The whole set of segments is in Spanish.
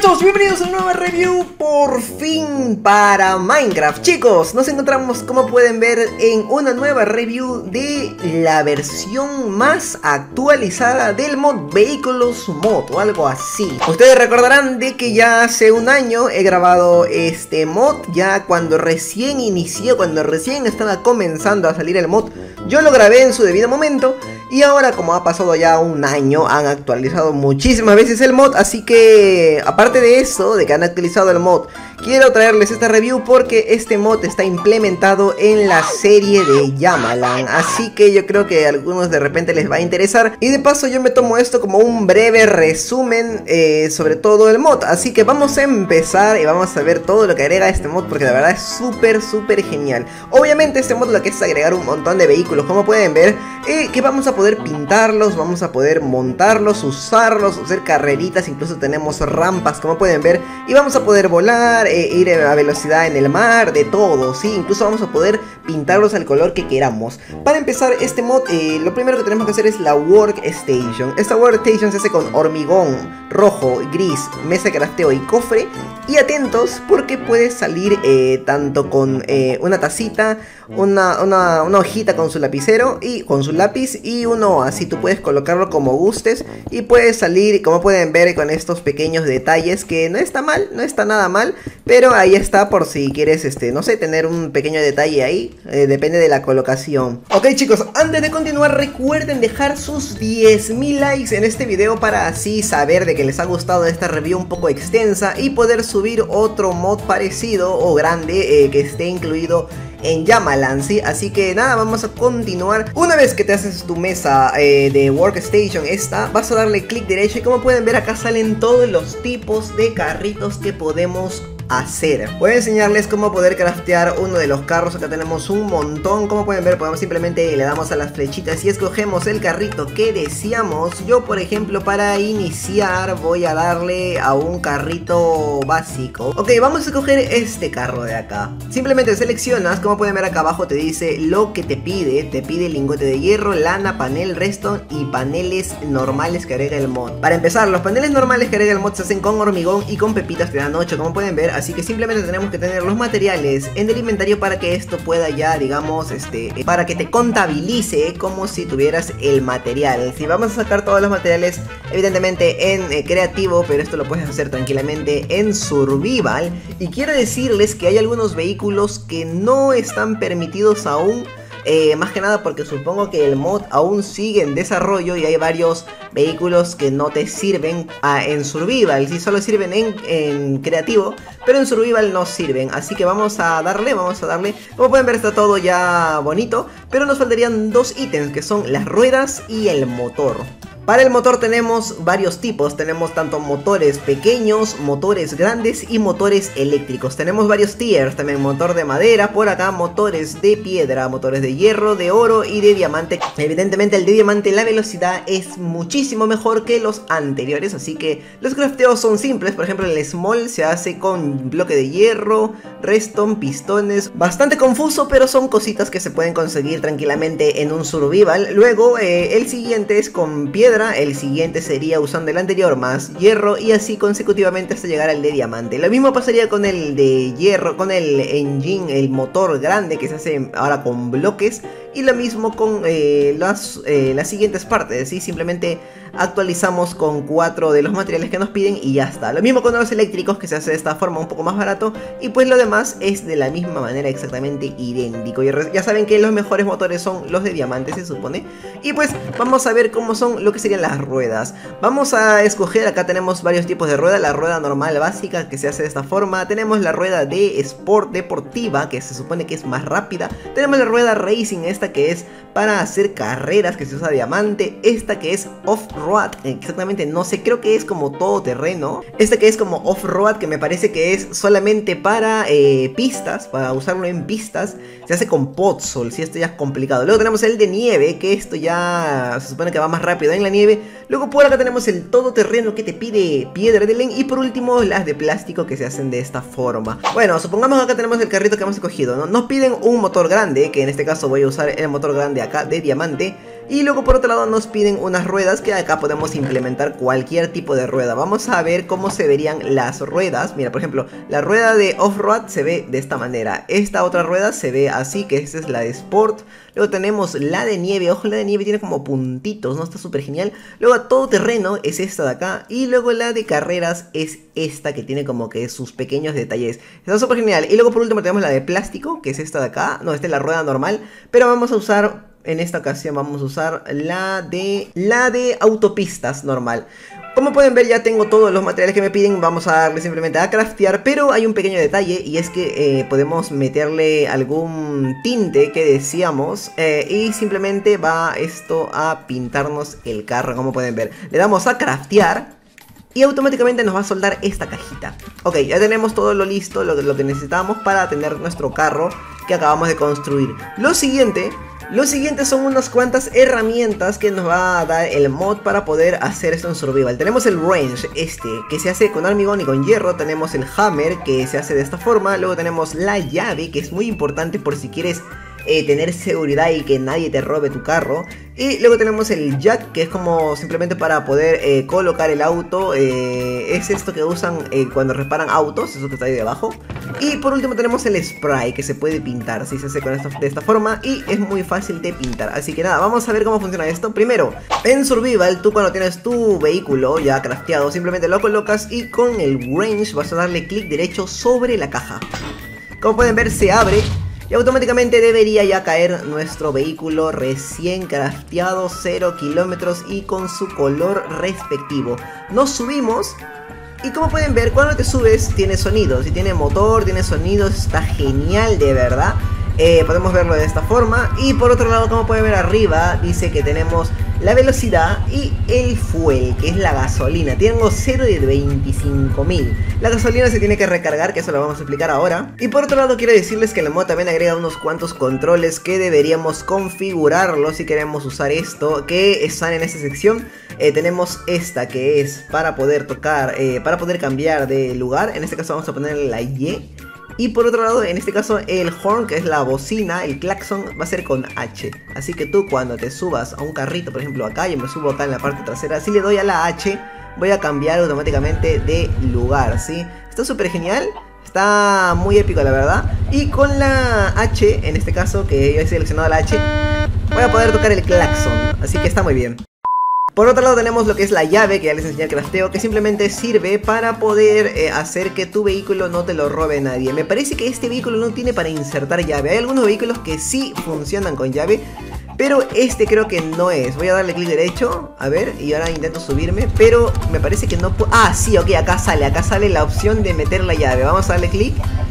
todos, bienvenidos a una nueva review por fin para Minecraft. Chicos, nos encontramos, como pueden ver, en una nueva review de la versión más actualizada del mod Vehículos Mod o algo así. Ustedes recordarán de que ya hace un año he grabado este mod, ya cuando recién inició, cuando recién estaba comenzando a salir el mod. Yo lo grabé en su debido momento y ahora, como ha pasado ya un año, han actualizado muchísimas veces el mod, así que aparte de eso, de que han actualizado el mod, quiero traerles esta review porque este mod está implementado en la serie de Llamaland, así que yo creo que a algunos de repente les va a interesar. Y de paso yo me tomo esto como un breve resumen sobre todo el mod, así que vamos a empezar y vamos a ver todo lo que agrega este mod, porque la verdad es súper genial. Obviamente este mod lo que es agregar un montón de vehículos, como pueden ver, que vamos a poder pintarlos, vamos a poder montarlos, usarlos, hacer carreritas, incluso tenemos rampas, como pueden ver, y vamos a poder volar, ir a velocidad en el mar, de todo, ¿sí? Incluso vamos a poder pintarlos al color que queramos. Para empezar este mod, lo primero que tenemos que hacer es la Workstation. Esta Workstation se hace con hormigón rojo, gris, mesa de crafteo y cofre. Y atentos porque puede salir tanto con una tacita, una hojita con su lapicero y con su lápiz y uno así. Tú puedes colocarlo como gustes y puede salir, como pueden ver, con estos pequeños detalles que no está mal, no está nada mal, pero ahí está por si quieres, no sé, tener un pequeño detalle ahí, depende de la colocación. Ok, chicos, antes de continuar recuerden dejar sus 10.000 likes en este video para así saber de que les ha gustado esta review un poco extensa y poder subir otro mod parecido o grande que esté incluido en Llamaland, ¿sí? Así que nada, vamos a continuar. Una vez que te haces tu mesa de Workstation esta, vas a darle clic derecho y como pueden ver acá salen todos los tipos de carritos que podemos hacer. Voy a enseñarles cómo poder craftear uno de los carros. Acá tenemos un montón, como pueden ver, podemos simplemente le damos a las flechitas y escogemos el carrito que deseamos. Yo, por ejemplo, para iniciar voy a darle a un carrito básico. Ok, vamos a escoger este carro de acá. Simplemente seleccionas, como pueden ver acá abajo te dice lo que te pide lingote de hierro, lana, panel, redstone y paneles normales que agrega el mod. Para empezar, los paneles normales que agrega el mod se hacen con hormigón y con pepitas, te dan 8, como pueden ver. Así que simplemente tenemos que tener los materiales en el inventario para que esto pueda ya, digamos, para que te contabilice como si tuvieras el material. Si vamos a sacar todos los materiales, evidentemente en creativo, pero esto lo puedes hacer tranquilamente en survival. Y quiero decirles que hay algunos vehículos que no están permitidos aún. Más que nada porque supongo que el mod aún sigue en desarrollo y hay varios vehículos que no te sirven en survival. Sí, solo sirven en creativo, pero en survival no sirven. Así que vamos a darle. Como pueden ver, está todo ya bonito, pero nos faltarían dos ítems que son las ruedas y el motor. Para el motor tenemos varios tipos, tenemos tanto motores pequeños, motores grandes y motores eléctricos. Tenemos varios tiers, también motor de madera, por acá motores de piedra, motores de hierro, de oro y de diamante. Evidentemente el de diamante, la velocidad es muchísimo mejor que los anteriores, así que los crafteos son simples. Por ejemplo, el small se hace con bloque de hierro, redstone, pistones. Bastante confuso, pero son cositas que se pueden conseguir tranquilamente en un survival. Luego el siguiente es con piedra. El siguiente sería usando el anterior más hierro y así consecutivamente hasta llegar al de diamante. Lo mismo pasaría con el de hierro, con el engine, el motor grande que se hace ahora con bloques. Y lo mismo con las siguientes partes, ¿sí? Simplemente actualizamos con 4 de los materiales que nos piden y ya está. Lo mismo con los eléctricos, que se hace de esta forma un poco más barato. Y pues lo demás es de la misma manera, exactamente idéntico. Ya saben que los mejores motores son los de diamante, se supone. Y pues vamos a ver cómo son lo que serían las ruedas. Vamos a escoger, acá tenemos varios tipos de rueda. La rueda normal básica, que se hace de esta forma. Tenemos la rueda de sport deportiva, que se supone que es más rápida. Tenemos la rueda racing, esta que es para hacer carreras, que se usa diamante. Esta que es off-road, exactamente no sé, creo que es como todoterreno. Esta que es como off-road, que me parece que es solamente para pistas, para usarlo en pistas. Se hace con podzol, si esto ya es complicado. Luego tenemos el de nieve, que esto ya se supone que va más rápido en la nieve. Luego por acá tenemos el todoterreno, que te pide piedra de len. Y por último las de plástico, que se hacen de esta forma. Bueno, supongamos acá tenemos el carrito que hemos escogido, ¿no? Nos piden un motor grande, que en este caso voy a usar el motor grande acá de diamante. Y luego por otro lado nos piden unas ruedas, que acá podemos implementar cualquier tipo de rueda. Vamos a ver cómo se verían las ruedas. Mira, por ejemplo, la rueda de off-road se ve de esta manera. Esta otra rueda se ve así, que esta es la de sport. Luego tenemos la de nieve. Ojo, la de nieve tiene como puntitos, ¿no? Está súper genial. Luego a todo terreno es esta de acá. Y luego la de carreras es esta, que tiene como que sus pequeños detalles. Está súper genial. Y luego por último tenemos la de plástico, que es esta de acá. No, esta es la rueda normal, pero vamos a usar... En esta ocasión vamos a usar la de autopistas normal. Como pueden ver, ya tengo todos los materiales que me piden. Vamos a darle simplemente a craftear. Pero hay un pequeño detalle, y es que podemos meterle algún tinte que decíamos, y simplemente va esto a pintarnos el carro, como pueden ver. Le damos a craftear y automáticamente nos va a soldar esta cajita. Ok, ya tenemos todo lo listo, lo que necesitamos para tener nuestro carro que acabamos de construir. Lo siguiente son unas cuantas herramientas que nos va a dar el mod para poder hacer esto en survival. Tenemos el wrench que se hace con hormigón y con hierro. Tenemos el hammer, que se hace de esta forma. Luego tenemos la llave, que es muy importante por si quieres tener seguridad y que nadie te robe tu carro. Y luego tenemos el jack, que es como simplemente para poder colocar el auto. Es esto que usan cuando reparan autos, eso que está ahí debajo. Y por último tenemos el spray, que se puede pintar, ¿sí? Se hace de esta forma y es muy fácil de pintar. Así que nada, vamos a ver cómo funciona esto. Primero, en survival, tú cuando tienes tu vehículo ya crafteado, simplemente lo colocas y con el wrench vas a darle clic derecho sobre la caja. Como pueden ver, se abre y automáticamente debería ya caer nuestro vehículo recién crafteado, 0 kilómetros y con su color respectivo. Nos subimos y como pueden ver, cuando te subes tiene sonidos. Si tiene motor, tiene sonidos, está genial de verdad. Podemos verlo de esta forma. Y por otro lado, como pueden ver arriba, dice que tenemos la velocidad y el fuel, que es la gasolina. Tengo 0 de 25.000. La gasolina se tiene que recargar, que eso lo vamos a explicar ahora. Y por otro lado quiero decirles que el mod también agrega unos cuantos controles que deberíamos configurarlos si queremos usar esto, que están en esta sección. Tenemos esta, que es para poder tocar, para poder cambiar de lugar. En este caso vamos a ponerle la Y. Y por otro lado, en este caso, el horn, que es la bocina, el claxon, va a ser con H. Así que tú cuando te subas a un carrito, por ejemplo acá, yo me subo acá en la parte trasera, si le doy a la H, voy a cambiar automáticamente de lugar, ¿sí? Está súper genial, está muy épico la verdad. Y con la H, en este caso, que yo he seleccionado la H, voy a poder tocar el claxon, así que está muy bien. Por otro lado tenemos lo que es la llave, que ya les enseñé el crafteo, que simplemente sirve para poder hacer que tu vehículo no te lo robe nadie. Me parece que este vehículo no tiene para insertar llave. Hay algunos vehículos que sí funcionan con llave, pero este creo que no es. Voy a darle clic derecho, a ver, y ahora intento subirme, pero me parece que no puedo... Ah, sí, ok, acá sale la opción de meter la llave. Vamos a darle clic.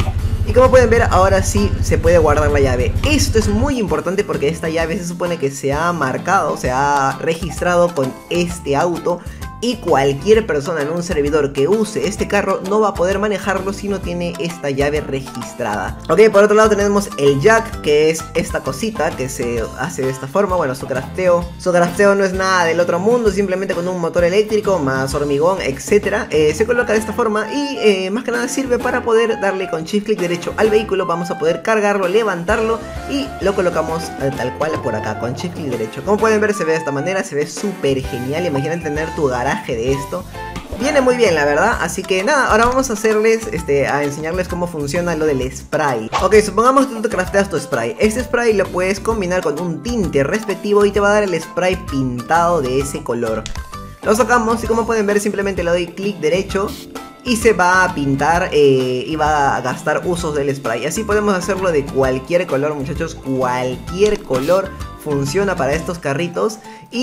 Y como pueden ver, ahora sí se puede guardar la llave. Esto es muy importante porque esta llave se supone que se ha marcado, se ha registrado con este auto. Y cualquier persona en un servidor que use este carro no va a poder manejarlo si no tiene esta llave registrada. Ok, por otro lado tenemos el jack, que es esta cosita que se hace de esta forma. Bueno, su crafteo no es nada del otro mundo, simplemente con un motor eléctrico más hormigón, etcétera. Se coloca de esta forma y más que nada sirve para poder darle con shift clic derecho al vehículo. Vamos a poder cargarlo, levantarlo y lo colocamos tal cual por acá con shift clic derecho. Como pueden ver, se ve de esta manera, se ve súper genial. Imaginen tener tu garaje de esto. Viene muy bien la verdad. Así que nada, ahora vamos a hacerles a enseñarles cómo funciona lo del spray. Ok, supongamos que tú te crafteas tu spray. Este spray lo puedes combinar con un tinte respectivo y te va a dar el spray pintado de ese color. Lo sacamos y como pueden ver simplemente le doy clic derecho y se va a pintar y va a gastar usos del spray. Así podemos hacerlo de cualquier color, muchachos. Cualquier color funciona para estos carritos.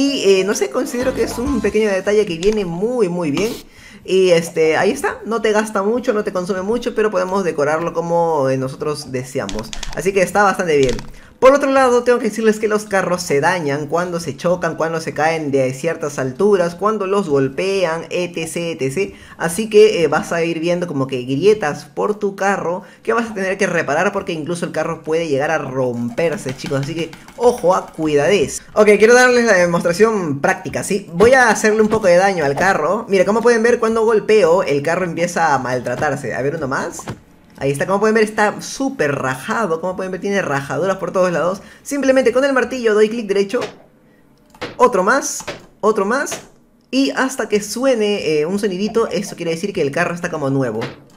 Y no sé, considero que es un pequeño detalle que viene muy bien. Y ahí está, no te gasta mucho, no te consume mucho, pero podemos decorarlo como nosotros deseamos. Así que está bastante bien. Por otro lado, tengo que decirles que los carros se dañan cuando se chocan, cuando se caen de ciertas alturas, cuando los golpean, etc. Así que vas a ir viendo como que grietas por tu carro que vas a tener que reparar porque incluso el carro puede llegar a romperse, chicos. Así que ojo a cuidadez. Ok, quiero darles la demostración práctica, ¿sí? Voy a hacerle un poco de daño al carro. Mira, como pueden ver, cuando golpeo, el carro empieza a maltratarse. A ver, uno más. Ahí está, como pueden ver está súper rajado. Como pueden ver tiene rajaduras por todos lados. Simplemente con el martillo doy clic derecho otro más, y hasta que suene un sonidito, esto quiere decir que el carro está como nuevo.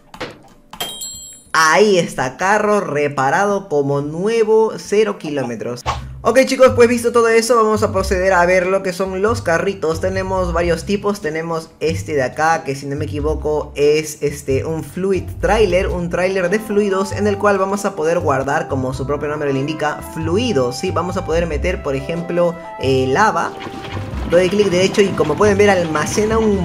Ahí está, carro reparado como nuevo, 0 kilómetros. Ok chicos, pues visto todo eso, vamos a proceder a ver lo que son los carritos. Tenemos varios tipos, tenemos este de acá, que si no me equivoco es un fluid trailer, un trailer de fluidos en el cual vamos a poder guardar, como su propio nombre le indica, fluidos, ¿sí? Vamos a poder meter, por ejemplo, lava. Doy clic derecho y como pueden ver almacena un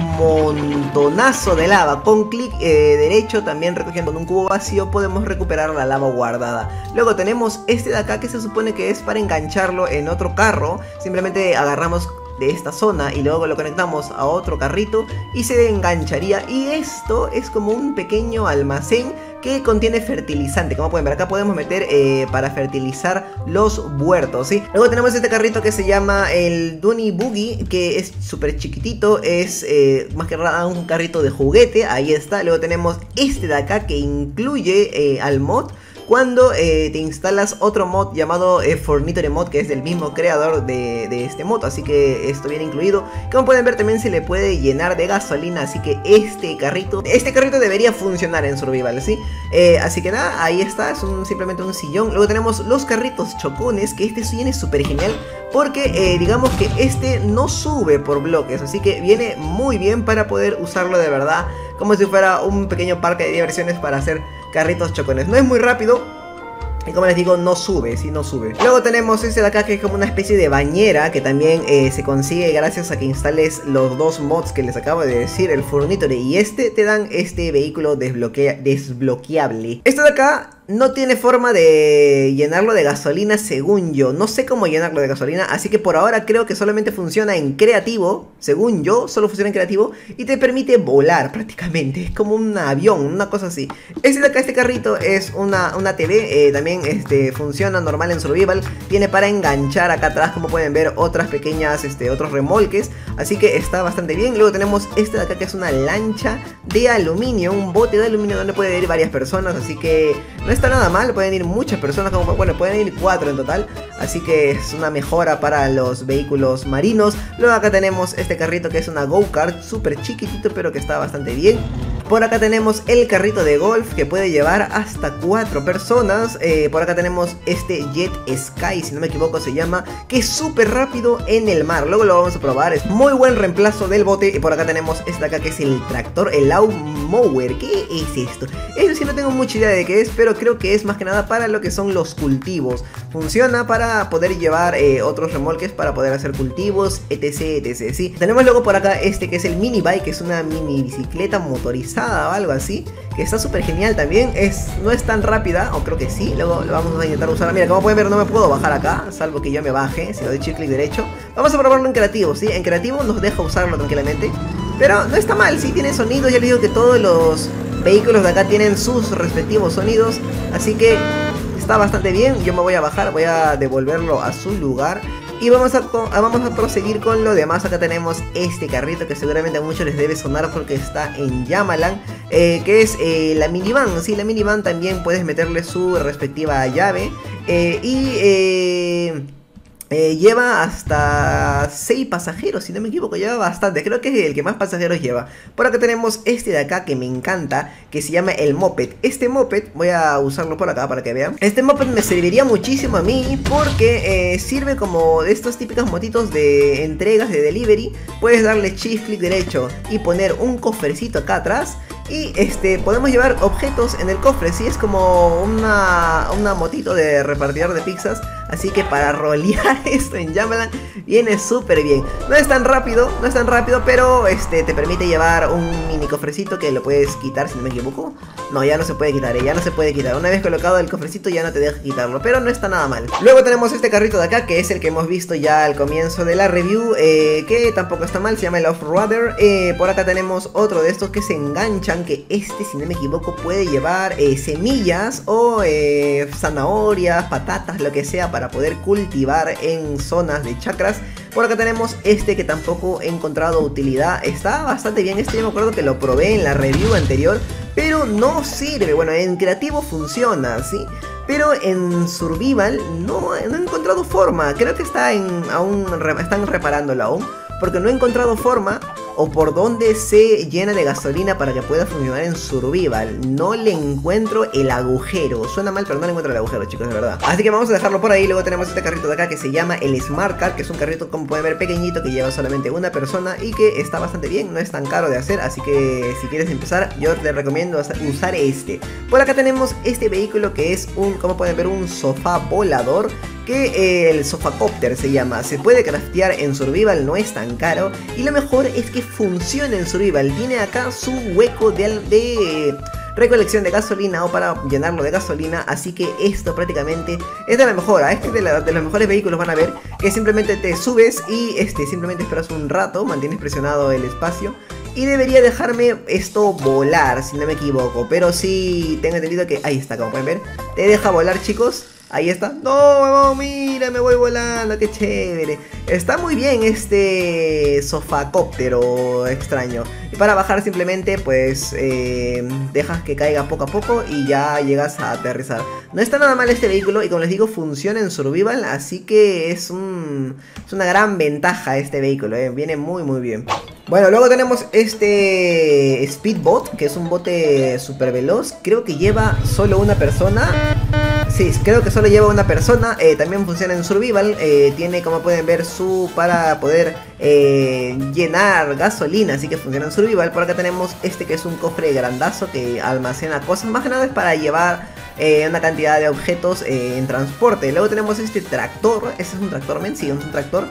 montonazo de lava. Con clic derecho, también recogiendo en un cubo vacío, podemos recuperar la lava guardada. Luego tenemos este de acá que se supone que es para engancharlo en otro carro. Simplemente agarramos de esta zona y luego lo conectamos a otro carrito y se engancharía. Y esto es como un pequeño almacén que contiene fertilizante. Como pueden ver, acá podemos meter para fertilizar los huertos, ¿sí? Luego tenemos este carrito que se llama el Dunny Buggy, que es súper chiquitito, es más que nada un carrito de juguete. Ahí está. Luego tenemos este de acá que incluye al mod cuando te instalas otro mod llamado Fornitore Mod, que es del mismo creador de este mod, así que esto viene incluido. Como pueden ver, también se le puede llenar de gasolina, así que este carrito debería funcionar en Survival, ¿sí? Así que nada, ahí está, es simplemente un sillón. Luego tenemos los carritos chocones, que este viene súper genial porque digamos que este no sube por bloques, así que viene muy bien para poder usarlo de verdad como si fuera un pequeño parque de diversiones para hacer carritos chocones. No es muy rápido y, como les digo, no sube, sí, no sube. Luego tenemos este de acá que es como una especie de bañera que también se consigue gracias a que instales los dos mods que les acabo de decir, el Fornitore y te dan este vehículo desbloqueable. Este de acá no tiene forma de llenarlo de gasolina, según yo. No sé cómo llenarlo de gasolina, así que por ahora creo que solamente funciona en creativo. Según yo, solo funciona en creativo y te permite volar prácticamente. Es como un avión, una cosa así. Este de acá, este carrito, es una TV. También funciona normal en Survival. Tiene para enganchar acá atrás, como pueden ver, otras pequeñas, otros remolques. Así que está bastante bien. Luego tenemos este de acá que es una lancha de aluminio, un bote de aluminio donde pueden ir varias personas. Así que no está nada mal, pueden ir muchas personas, como, bueno, pueden ir 4 en total. Así que es una mejora para los vehículos marinos. Luego acá tenemos este carrito que es una go-kart, súper chiquitito pero que está bastante bien. Por acá tenemos el carrito de golf que puede llevar hasta 4 personas. Por acá tenemos este Jet Sky, si no me equivoco se llama, que es súper rápido en el mar. Luego lo vamos a probar, es muy buen reemplazo del bote. Y por acá tenemos este de acá que es el tractor, el Lawnmower. ¿Qué es esto? Eso sí no tengo mucha idea de qué es, pero creo que es más que nada para lo que son los cultivos. Funciona para poder llevar otros remolques para poder hacer cultivos, etc, etc, ¿sí? Tenemos luego por acá este que es el mini bike, que es una mini bicicleta motorizada o algo así, que está súper genial también. No es tan rápida, o creo que sí. Luego lo vamos a intentar usar. Mira, como pueden ver, no me puedo bajar acá, salvo que yo me baje. Si le doy clic derecho, vamos a probarlo en creativo, ¿sí? En creativo nos deja usarlo tranquilamente, pero no está mal, sí, tiene sonidos. Ya les digo que todos los vehículos de acá tienen sus respectivos sonidos, así que está bastante bien. Yo me voy a bajar, voy a devolverlo a su lugar y vamos a proseguir con lo demás. Acá tenemos este carrito que seguramente a muchos les debe sonar porque está en Yamalan, que es la minivan. Sí, la minivan también puedes meterle su respectiva llave lleva hasta 6 pasajeros, si no me equivoco, lleva bastante, creo que es el que más pasajeros lleva. Por acá tenemos este de acá que me encanta, que se llama el moped. Este moped, voy a usarlo por acá para que vean. Este moped me serviría muchísimo a mí porque sirve como de estos típicos motitos de entregas de delivery. Puedes darle shift clic derecho y poner un cofrecito acá atrás y podemos llevar objetos en el cofre, ¿sí? Es como una motito de repartidor de pizzas. Así que para rolear esto en Yamalan viene súper bien. No es tan rápido, pero te permite llevar un mini cofrecito que lo puedes quitar, si no me equivoco. No, ya no se puede quitar, ya no se puede quitar. Una vez colocado el cofrecito ya no te deja quitarlo, pero no está nada mal. Luego tenemos este carrito de acá, que es el que hemos visto ya al comienzo de la review, que tampoco está mal, se llama el Off-Roader. Por acá tenemos otro de estos que se enganchan, que si no me equivoco puede llevar semillas o zanahorias, patatas, lo que sea, para poder cultivar en zonas de chacras. Por acá tenemos este que tampoco he encontrado utilidad. Está bastante bien, yo me acuerdo que lo probé en la review anterior, pero no sirve. Bueno, en creativo funciona, ¿sí? pero en Survival no he encontrado forma. Creo que están reparándola aún, porque no he encontrado forma o por dónde se llena de gasolina para que pueda funcionar en Survival. No le encuentro el agujero. Suena mal, pero no le encuentro el agujero, chicos, de verdad. Así que vamos a dejarlo por ahí. Luego tenemos este carrito de acá que se llama el Smart Car, que es un carrito, como pueden ver, pequeñito, que lleva solamente una persona y que está bastante bien, no es tan caro de hacer. Así que si quieres empezar, yo te recomiendo usar este. Por acá tenemos este vehículo que es como pueden ver, un sofá volador, que el Sofacopter se llama. Se puede craftear en Survival, no es tan caro, y lo mejor es que funciona en Survival. Tiene acá su hueco de recolección de gasolina o para llenarlo de gasolina, así que esto prácticamente es de la mejora. Este de los mejores vehículos. Van a ver que simplemente te subes y simplemente esperas un rato, mantienes presionado el espacio y debería dejarme esto volar, si no me equivoco. Pero sí tengo entendido que ahí está, como pueden ver, te deja volar, chicos. Ahí está. No, mira, me voy volando, qué chévere. Está muy bien este sofacóptero extraño. Y para bajar simplemente, pues, dejas que caiga poco a poco y ya llegas a aterrizar. No está nada mal este vehículo y, como les digo, funciona en Survival, así que es una gran ventaja este vehículo, viene muy muy bien. Bueno, luego tenemos este Speedbot, que es un bote super veloz. Creo que lleva solo una persona. Sí, creo que solo lleva una persona. También funciona en Survival. Tiene, como pueden ver, para poder llenar gasolina, así que funciona en Survival. Por acá tenemos este que es un cofre grandazo que almacena cosas. Más que nada es para llevar una cantidad de objetos en transporte. Luego tenemos este tractor. Este es un tractor, sí, es un tractor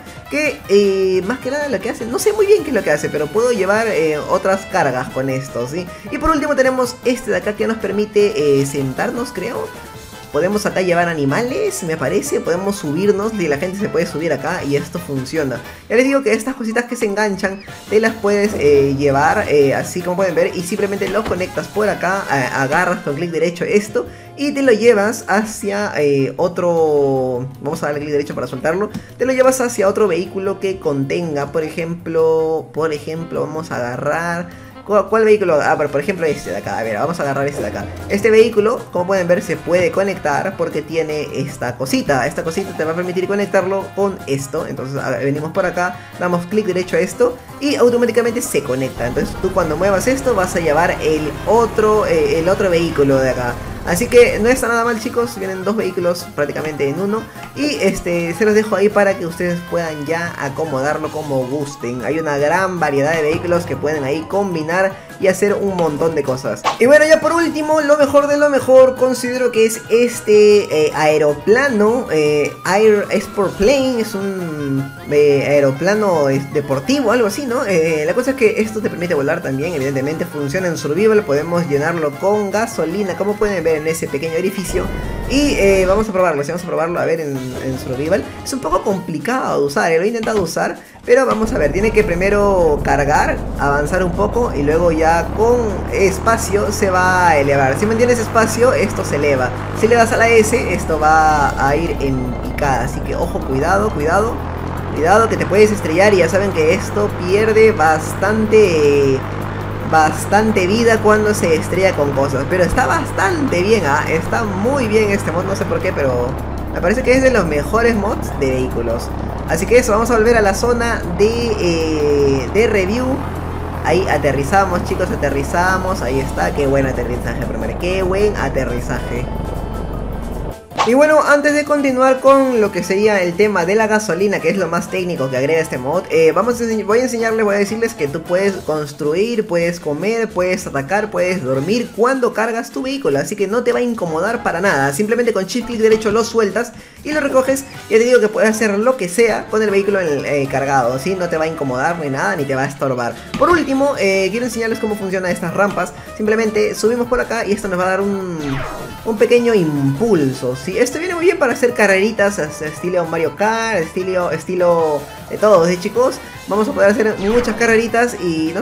que más que nada lo que hace, no sé muy bien qué es lo que hace, pero puedo llevar otras cargas con esto, ¿sí? Y por último tenemos este de acá que nos permite sentarnos, creo. Podemos acá llevar animales, me parece. Podemos subirnos y la gente se puede subir acá y esto funciona. Ya les digo que estas cositas que se enganchan te las puedes llevar así como pueden ver. Y simplemente los conectas por acá, agarras con clic derecho esto y te lo llevas hacia otro... Vamos a darle clic derecho para soltarlo. Te lo llevas hacia otro vehículo que contenga, por ejemplo, vamos a agarrar... ¿Cuál vehículo? Por ejemplo este de acá. A ver, vamos a agarrar este de acá. Este vehículo, como pueden ver, se puede conectar porque tiene esta cosita. Esta cosita te va a permitir conectarlo con esto. Entonces venimos por acá, damos clic derecho a esto y automáticamente se conecta. Entonces tú, cuando muevas esto, vas a llevar el otro vehículo de acá. Así que no está nada mal, chicos. Vienen dos vehículos prácticamente en uno. Y se los dejo ahí para que ustedes puedan ya acomodarlo como gusten. Hay una gran variedad de vehículos que pueden ahí combinar y hacer un montón de cosas. Y bueno, ya por último, lo mejor de lo mejor, considero que es este aeroplano, Air Sport Plane. Es un aeroplano deportivo, algo así, ¿no? La cosa es que esto te permite volar también, evidentemente funciona en Survival. Podemos llenarlo con gasolina, como pueden ver en ese pequeño orificio. Y vamos a probarlo, vamos a probarlo a ver en Survival. Es un poco complicado de usar, lo he intentado usar, pero vamos a ver, tiene que primero cargar, avanzar un poco y luego ya con espacio se va a elevar. Si mantienes espacio, esto se eleva. Si le das a la S, esto va a ir en picada, así que ojo, cuidado, cuidado. Cuidado que te puedes estrellar y ya saben que esto pierde bastante vida cuando se estrella con cosas. Pero está bastante bien, está muy bien este mod, no sé por qué, pero me parece que es de los mejores mods de vehículos. Así que eso, vamos a volver a la zona de review. Ahí aterrizamos, chicos, aterrizamos. Ahí está, qué buen aterrizaje, primero, qué buen aterrizaje. Y bueno, antes de continuar con lo que sería el tema de la gasolina, que es lo más técnico que agrega este mod, voy a decirles que tú puedes construir, puedes comer, puedes atacar, puedes dormir cuando cargas tu vehículo, así que no te va a incomodar para nada. Simplemente con shift clic derecho lo sueltas y lo recoges. Ya te digo que puedes hacer lo que sea con el vehículo cargado, ¿sí? No te va a incomodar ni nada, ni te va a estorbar. Por último, quiero enseñarles cómo funcionan estas rampas. Simplemente subimos por acá y esto nos va a dar un pequeño impulso, ¿sí? Esto viene muy bien para hacer carreritas estilo Mario Kart, estilo de todos, chicos. Vamos a poder hacer muchas carreritas y no sé,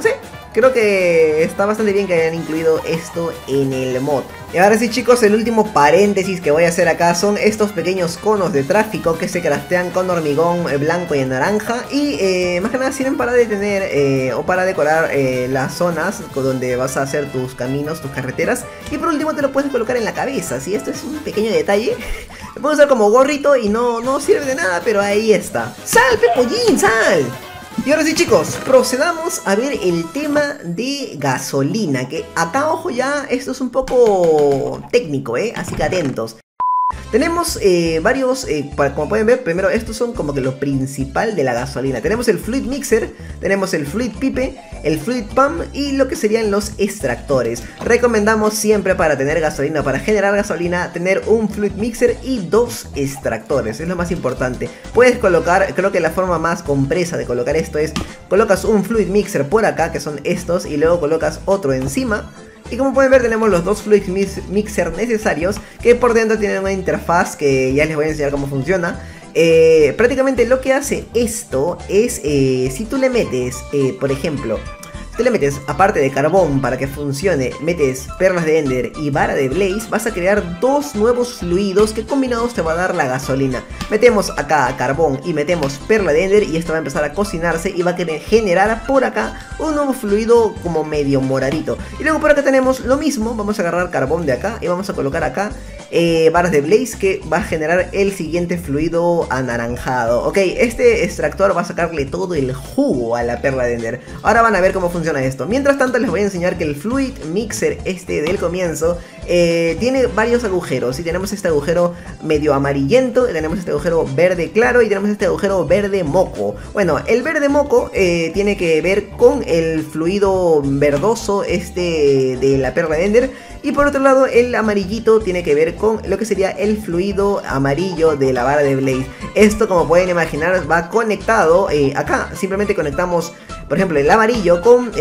Creo que está bastante bien que hayan incluido esto en el mod. Y ahora sí, chicos, el último paréntesis que voy a hacer acá son estos pequeños conos de tráfico que se craftean con hormigón blanco y naranja. Y más que nada sirven para detener o para decorar las zonas donde vas a hacer tus caminos, tus carreteras. Y por último te lo puedes colocar en la cabeza, ¿sí? Esto es un pequeño detalle. Lo puedes usar como gorrito y no sirve de nada, pero ahí está. ¡Sal, Pepollín, sal! Y ahora sí, chicos, procedamos a ver el tema de gasolina, que acá, ojo ya, esto es un poco técnico, así que atentos. Tenemos varios, como pueden ver, primero estos son como que lo principal de la gasolina. Tenemos el Fluid Mixer, tenemos el Fluid Pipe, el Fluid Pump y lo que serían los extractores. Recomendamos siempre para tener gasolina, para generar gasolina, tener un Fluid Mixer y 2 extractores, es lo más importante. Puedes colocar, creo que la forma más compresa de colocar esto es, colocas un Fluid Mixer por acá, que son estos, y luego colocas otro encima. Y como pueden ver tenemos los dos Fluid Mixer necesarios, que por dentro tienen una interfaz que ya les voy a enseñar cómo funciona. Prácticamente lo que hace esto es, si tú le metes, por ejemplo, tú le metes, aparte de carbón para que funcione, metes perlas de Ender y vara de Blaze, vas a crear dos nuevos fluidos que combinados te va a dar la gasolina. Metemos acá carbón y metemos perla de Ender y esto va a empezar a cocinarse y va a generar por acá un nuevo fluido como medio moradito. Y luego por acá tenemos lo mismo, vamos a agarrar carbón de acá y vamos a colocar acá varas de Blaze que va a generar el siguiente fluido anaranjado. Ok, este extractor va a sacarle todo el jugo a la perla de Ender. Ahora van a ver cómo funciona esto. Mientras tanto les voy a enseñar que el Fluid Mixer este del comienzo tiene varios agujeros. Y tenemos este agujero medio amarillento, tenemos este agujero verde claro y tenemos este agujero verde moco. Bueno, el verde moco tiene que ver con el fluido verdoso este de la perla de Ender. Y por otro lado el amarillito tiene que ver con lo que sería el fluido amarillo de la vara de Blaze. Esto, como pueden imaginar, va conectado acá. Simplemente conectamos, por ejemplo, el amarillo con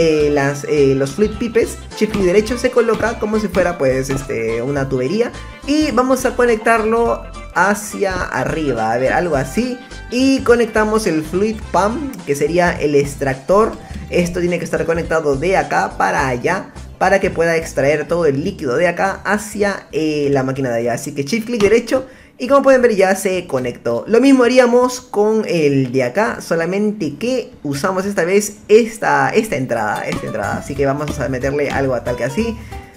los Fluid Pipes. Shift clic derecho se coloca como si fuera pues una tubería. Y vamos a conectarlo hacia arriba, a ver, algo así. Y conectamos el Fluid Pump, que sería el extractor. Esto tiene que estar conectado de acá para allá, para que pueda extraer todo el líquido de acá hacia la máquina de allá. Así que shift clic derecho y como pueden ver ya se conectó. Lo mismo haríamos con el de acá, solamente que usamos esta vez esta entrada. Así que vamos a meterle algo a tal que así.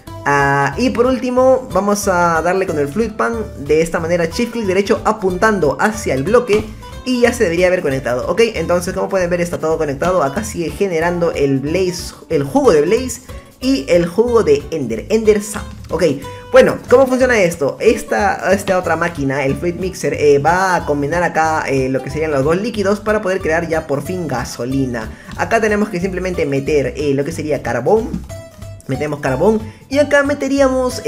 Y por último vamos a darle con el Fluid Pump de esta manera, shift clic derecho apuntando hacia el bloque. Y ya se debería haber conectado. Ok, entonces como pueden ver está todo conectado. Acá sigue generando el Blaze, el jugo de Blaze y el jugo de Ender Sap. Ok, bueno, ¿cómo funciona esto? Esta otra máquina, el Fluid Mixer, va a combinar acá lo que serían los dos líquidos para poder crear ya por fin gasolina. Acá tenemos que simplemente meter lo que sería carbón. Metemos carbón y acá meteríamos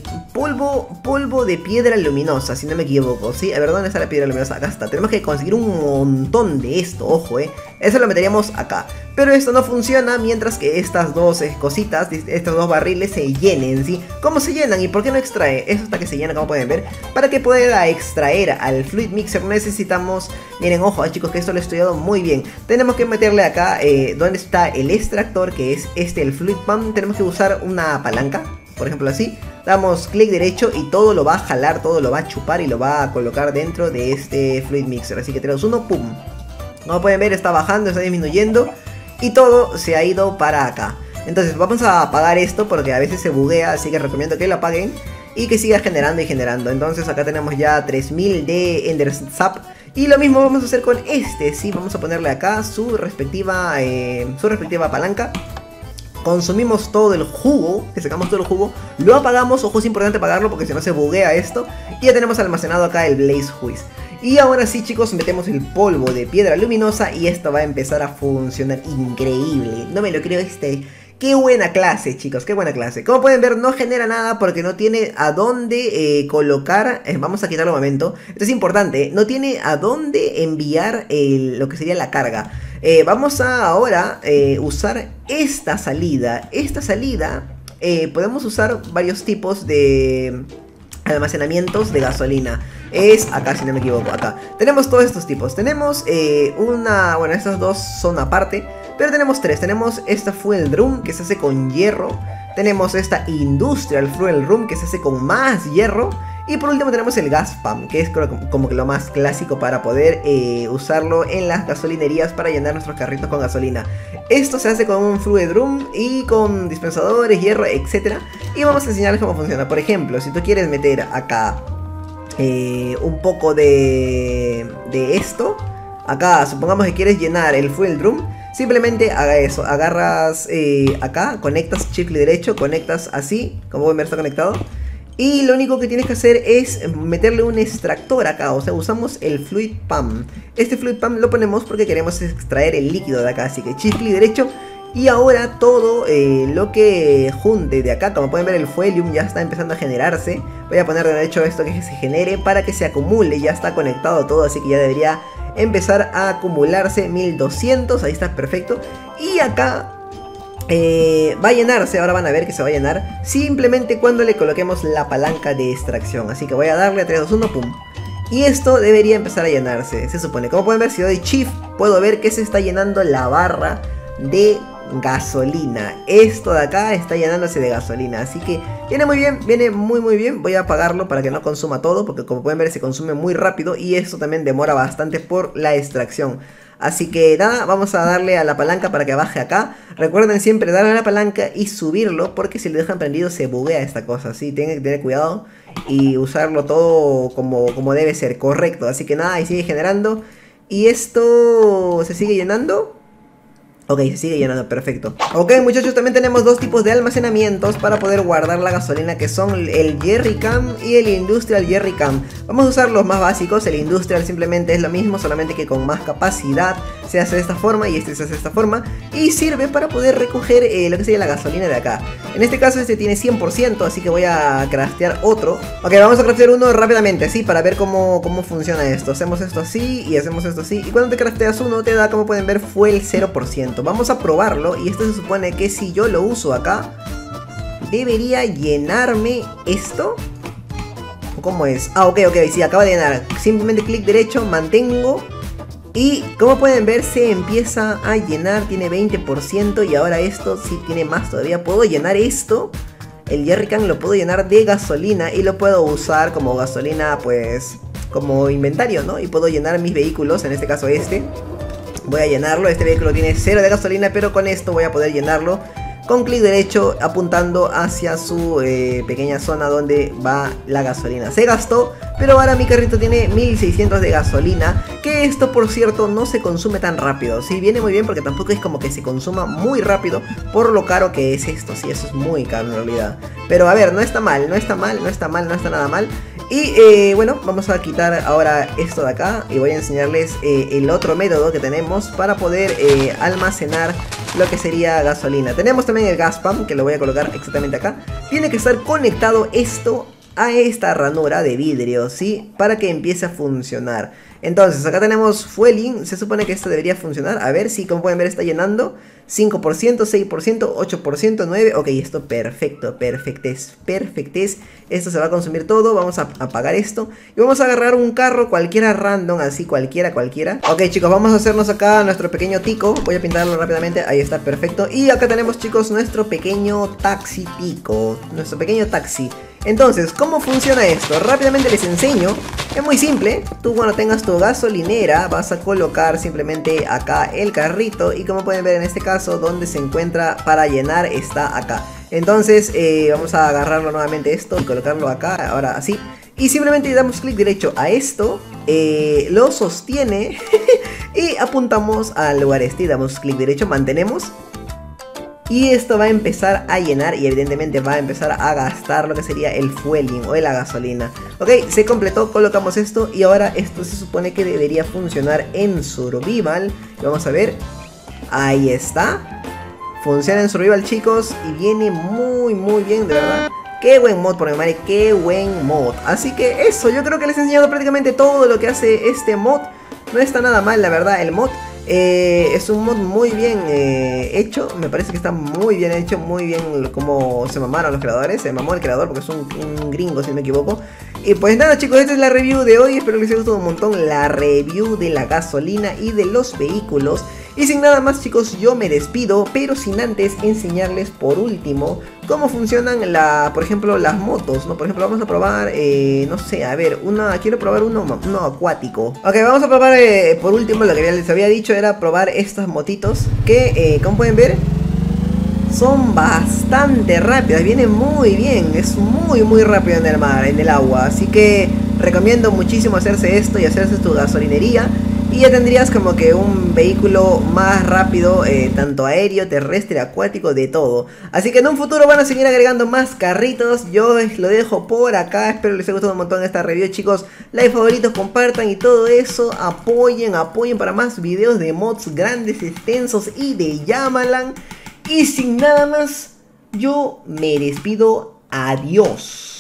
polvo de piedra luminosa, si no me equivoco, ¿sí? A ver, ¿dónde está la piedra luminosa? Acá está, tenemos que conseguir un montón de esto, ojo, eso lo meteríamos acá. Pero esto no funciona mientras que estas dos cositas, estos dos barriles se llenen, ¿sí? ¿Cómo se llenan y por qué no extrae? Eso hasta que se llena, como pueden ver. Para que pueda extraer al Fluid Mixer necesitamos, miren, ojo, chicos, que esto lo he estudiado muy bien. Tenemos que meterle acá donde está el extractor, que es el Fluid Pump. Tenemos que usar una palanca, por ejemplo así. Damos clic derecho y todo lo va a jalar, todo lo va a chupar y lo va a colocar dentro de este Fluid Mixer. Así que tenemos uno, pum. Como pueden ver está bajando, está disminuyendo y todo se ha ido para acá. Entonces vamos a apagar esto porque a veces se buguea, así que recomiendo que lo apaguen y que siga generando y generando. Entonces acá tenemos ya 3000 de Ender Sap. Y lo mismo vamos a hacer con este, sí, vamos a ponerle acá su respectiva palanca. Consumimos todo el jugo, que sacamos todo el jugo, lo apagamos, ojo, es importante apagarlo porque si no se buguea esto. Y ya tenemos almacenado acá el Blaze Juice. Y ahora sí, chicos, metemos el polvo de piedra luminosa y esto va a empezar a funcionar increíble. No me lo creo, qué buena clase, chicos, qué buena clase. Como pueden ver, no genera nada porque no tiene a dónde colocar. Vamos a quitarlo un momento. Esto es importante, no tiene a dónde enviar lo que sería la carga. Vamos a ahora usar esta salida. Podemos usar varios tipos de almacenamientos de gasolina. Es acá, si no me equivoco, acá tenemos todos estos tipos. Tenemos bueno, estas dos son aparte. Pero tenemos tres, tenemos esta Fuel Drum que se hace con hierro. Tenemos esta Industrial Fuel Room que se hace con más hierro. Y por último tenemos el Gas Pump, que es como que lo más clásico para poder usarlo en las gasolinerías para llenar nuestros carritos con gasolina. Esto se hace con un Fluid Drum y con dispensadores, hierro, etc. Y vamos a enseñarles cómo funciona. Por ejemplo, si tú quieres meter acá un poco de esto. Acá, supongamos que quieres llenar el Fuel Drum. Simplemente haga eso, agarras acá, conectas shift clic derecho, conectas así, como pueden ver está conectado. Y lo único que tienes que hacer es meterle un extractor acá, o sea, usamos el Fluid Pump. Este Fluid Pump lo ponemos porque queremos extraer el líquido de acá, así que shift clic derecho. Y ahora todo lo que junte de acá, como pueden ver el Fuelium ya está empezando a generarse. Voy a poner de derecho esto que se genere para que se acumule, ya está conectado todo, así que ya debería empezar a acumularse 1200, ahí está perfecto. Y acá va a llenarse, ahora van a ver que se va a llenar simplemente cuando le coloquemos la palanca de extracción. Así que voy a darle a 3, 2, 1, pum. Y esto debería empezar a llenarse, se supone. Como pueden ver, si doy shift puedo ver que se está llenando la barra de gasolina. Esto de acá está llenándose de gasolina, así que viene muy bien, viene muy bien. Voy a apagarlo para que no consuma todo, porque como pueden ver se consume muy rápido y esto también demora bastante por la extracción. Así que nada, vamos a darle a la palanca para que baje acá. Recuerden siempre darle a la palanca y subirlo, porque si lo dejan prendido se buguea esta cosa, así tienen que tener cuidado y usarlo todo como debe ser, correcto. Así que nada, ahí sigue generando y esto se sigue llenando. Ok, se sigue llenando, perfecto. Ok, muchachos, también tenemos dos tipos de almacenamientos para poder guardar la gasolina, que son el Jerrycan y el Industrial Jerrycan. Vamos a usar los más básicos. El Industrial simplemente es lo mismo, solamente que con más capacidad. Se hace de esta forma y este se hace de esta forma, y sirve para poder recoger lo que sería la gasolina de acá. En este caso este tiene 100%, así que voy a craftear otro. Ok, vamos a craftear uno rápidamente, así, para ver cómo funciona esto. Hacemos esto así y hacemos esto así, y cuando te crafteas uno te da, como pueden ver, fuel 0%. Vamos a probarlo, y esto se supone que si yo lo uso acá debería llenarme esto. ¿Cómo es? Ah, ok, sí, acaba de llenar. Simplemente clic derecho, mantengo, y como pueden ver se empieza a llenar. Tiene 20% y ahora esto sí tiene más todavía. Puedo llenar esto, el Jerrycan lo puedo llenar de gasolina y lo puedo usar como gasolina, pues como inventario, ¿no? Y puedo llenar mis vehículos, en este caso este. Voy a llenarlo, este vehículo tiene 0 de gasolina, pero con esto voy a poder llenarlo con clic derecho apuntando hacia su pequeña zona donde va la gasolina. Se gastó, pero ahora mi carrito tiene 1600 de gasolina, que esto por cierto no se consume tan rápido. Sí, viene muy bien porque tampoco es como que se consuma muy rápido por lo caro que es esto. Sí, eso es muy caro en realidad. Pero a ver, no está mal, no está nada mal. Y bueno, vamos a quitar ahora esto de acá y voy a enseñarles el otro método que tenemos para poder almacenar lo que sería gasolina. Tenemos también el Gas Pump, que lo voy a colocar exactamente acá. Tiene que estar conectado esto a esta ranura de vidrio, ¿sí? Para que empiece a funcionar. Entonces acá tenemos Fueling, se supone que esto debería funcionar. A ver si, como pueden ver, está llenando 5%, 6%, 8%, 9%. Ok, esto perfecto, perfectez. Esto se va a consumir todo. Vamos a apagar esto y vamos a agarrar un carro cualquiera random, así cualquiera. Ok, chicos, vamos a hacernos acá nuestro pequeño tico. Voy a pintarlo rápidamente, ahí está, perfecto. Y acá tenemos, chicos, nuestro pequeño taxi tico, nuestro pequeño taxi. Entonces, ¿cómo funciona esto? Rápidamente les enseño. Es muy simple. Tú, cuando tengas tu gasolinera, vas a colocar simplemente acá el carrito. Y como pueden ver en este caso, donde se encuentra para llenar está acá. Entonces vamos a agarrarlo nuevamente esto y colocarlo acá, ahora así. Y simplemente le damos clic derecho a esto, lo sostiene y apuntamos al lugar este y damos clic derecho, mantenemos. Y esto va a empezar a llenar y evidentemente va a empezar a gastar lo que sería el fueling o la gasolina. Ok, se completó, colocamos esto y ahora esto se supone que debería funcionar en Survival. Vamos a ver, ahí está. Funciona en Survival, chicos, y viene muy bien, de verdad. Qué buen mod, por mi madre, qué buen mod. Así que eso, yo creo que les he enseñado prácticamente todo lo que hace este mod. No está nada mal, la verdad, el mod. Es un mod muy bien hecho. Me parece que está muy bien hecho, muy bien como se mamaron los creadores. Se mamó el creador porque es un gringo, si no me equivoco. Y pues nada, chicos, esta es la review de hoy. Espero que les haya gustado un montón la review de la gasolina y de los vehículos. Y sin nada más, chicos, yo me despido, pero sin antes enseñarles por último cómo funcionan por ejemplo, las motos, ¿no? Por ejemplo, vamos a probar, no sé, a ver, quiero probar uno acuático. Ok, vamos a probar, por último, lo que les había dicho era probar estas motitos que, como pueden ver, son bastante rápidas, vienen muy bien, es muy rápido en el mar, en el agua. Así que recomiendo muchísimo hacerse esto y hacerse tu gasolinería. Y ya tendrías como que un vehículo más rápido, tanto aéreo, terrestre, acuático, de todo. Así que en un futuro van a seguir agregando más carritos. Yo lo dejo por acá, espero les haya gustado un montón esta review, chicos. Like, favoritos, compartan y todo eso. Apoyen para más videos de mods grandes, extensos y de Llamalan. Y sin nada más, yo me despido. Adiós.